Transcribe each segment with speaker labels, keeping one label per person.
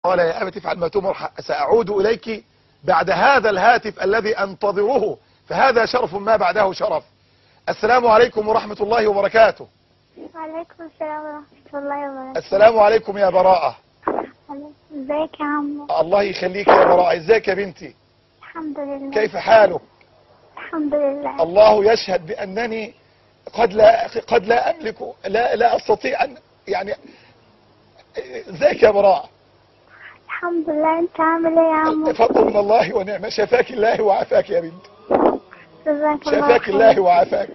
Speaker 1: قال يا أبت افعل ما تؤمر سأعود إليك بعد هذا الهاتف الذي أنتظره، فهذا شرف ما بعده شرف. السلام عليكم ورحمة الله وبركاته.
Speaker 2: وعليكم السلام ورحمة الله وبركاته.
Speaker 1: السلام عليكم يا براءة.
Speaker 2: ازيك يا عمو؟
Speaker 1: الله يخليك يا براءة. ازيك يا بنتي؟
Speaker 2: الحمد لله.
Speaker 1: كيف حالك؟
Speaker 2: الحمد لله.
Speaker 1: الله يشهد بأنني قد لا أملك، لا أستطيع أن يعني. ازيك يا براءة؟
Speaker 2: الحمد لله. انت عامل ايه يا عمو؟
Speaker 1: فضل من الله ونعمة. شفاك الله وعافاك يا بنتي.
Speaker 2: جزاك الله
Speaker 1: شفاك
Speaker 2: خير.
Speaker 1: الله وعافاك.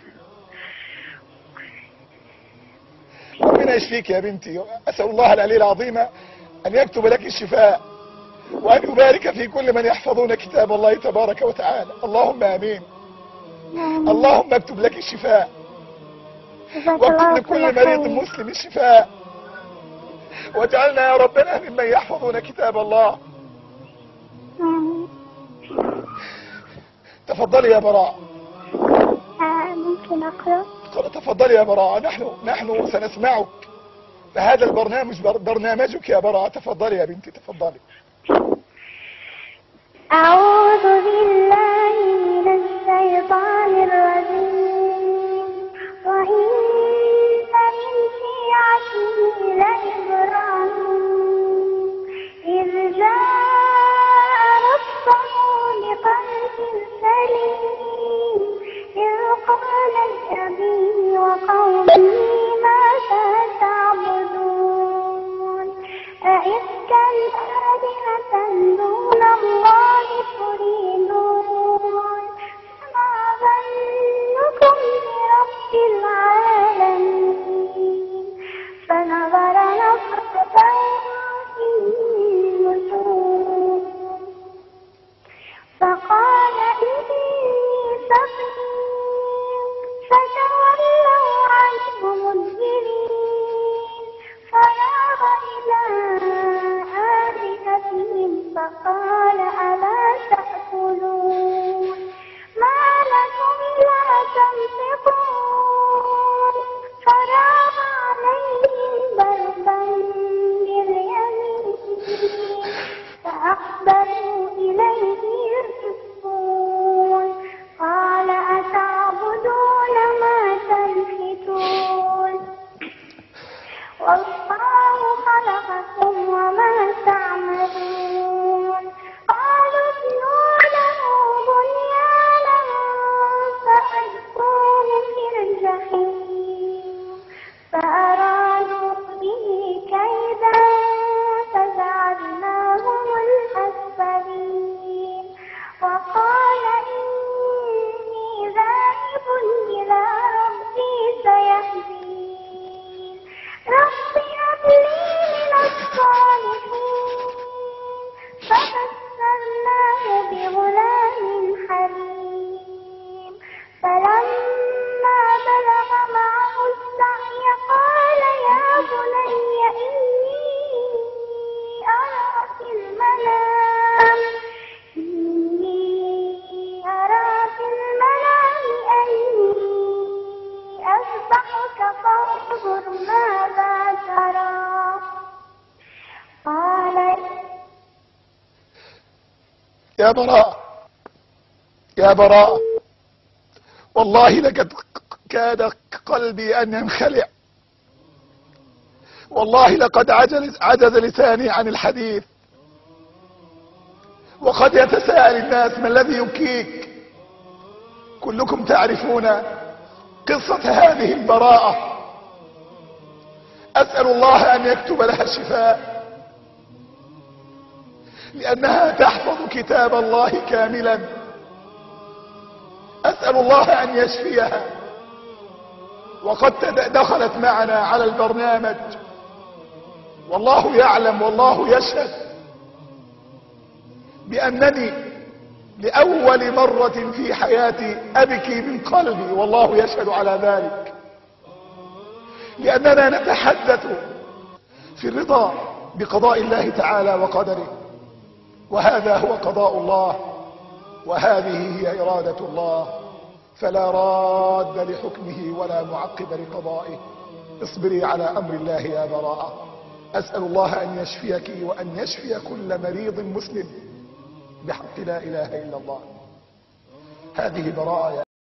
Speaker 1: ربنا يشفيك يا بنتي. أسأل الله العلي العظيم أن يكتب لك الشفاء، وأن يبارك في كل من يحفظون كتاب الله تبارك وتعالى. اللهم آمين. اللهم اكتب لك الشفاء، واكتب لكل مريض مسلم الشفاء، واجعلنا يا ربنا ممن يحفظون كتاب الله. تفضلي يا براء.
Speaker 2: ممكن أقرأ؟
Speaker 1: تفضلي يا براء. نحن سنسمعك، فهذا البرنامج برنامجك يا براء. تفضلي يا بنتي، تفضلي.
Speaker 2: أعوذ بالله من الشيطان الرجيم. وإن من شيعته لإبراهيم إذ جاء ربه بقلب سليم إذ قال لأبيه وقومه ماذا تعبدون أئفكا آلهة دون الله تريدون فما ظنكم برب العالمين فنظر نظرة في النجوم فقال إني سقيم فتولوا عنه مدبرين فراغ إلى آلهتهم فقال ألا تأكلون ما لكم لا تنطقون فراغ عليهم ضربا باليمين فأقبلوا إليه يزفون قال أتعبدون ما تنحتون والله خلقكم وما تعملون قالوا ابنوا له بنيانا فألقوه في الجحيم فأرادوا به كيدا فجعلناهم الأسفلين وقال إني ذاهب إلى ربي سيهدين رب هب لي من الصالحين فبشرناه بغلام حليم فلما بلغ معه السعي قال يا بني إني أرى في المنام أني أذبحك فانظر ماذا ترى قال
Speaker 1: يا براء، يا براء، والله لقد كاد قلبي أن ينخلع. والله لقد عجز لساني عن الحديث. وقد يتساءل الناس ما الذي يبكيك. كلكم تعرفون قصة هذه البراءة. أسأل الله أن يكتب لها الشفاء، لأنها تحفظ كتاب الله كاملا. أسأل الله أن يشفيها. وقد دخلت معنا على البرنامج، والله يعلم والله يشهد بأنني لأول مرة في حياتي أبكي من قلبي، والله يشهد على ذلك، لأننا نتحدث في الرضا بقضاء الله تعالى وقدره، وهذا هو قضاء الله، وهذه هي إرادة الله، فلا راد لحكمه ولا معقب لقضائه. اصبري على أمر الله يا براءة، أسأل الله أن يشفيك وأن يشفي كل مريض مسلم بحق لا إله إلا الله. هذه براءة.